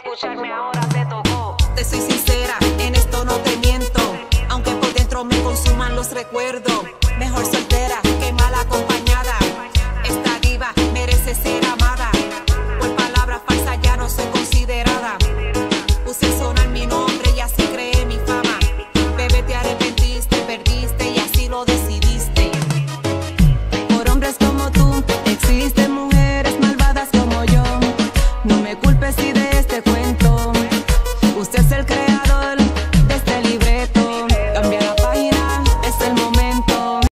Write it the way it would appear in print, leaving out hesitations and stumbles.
escucharme ahora te tocó. Te soy sincera, en esto no te miento. Aunque por dentro me consuman los recuerdos. Mejor soltera que mal acompañada.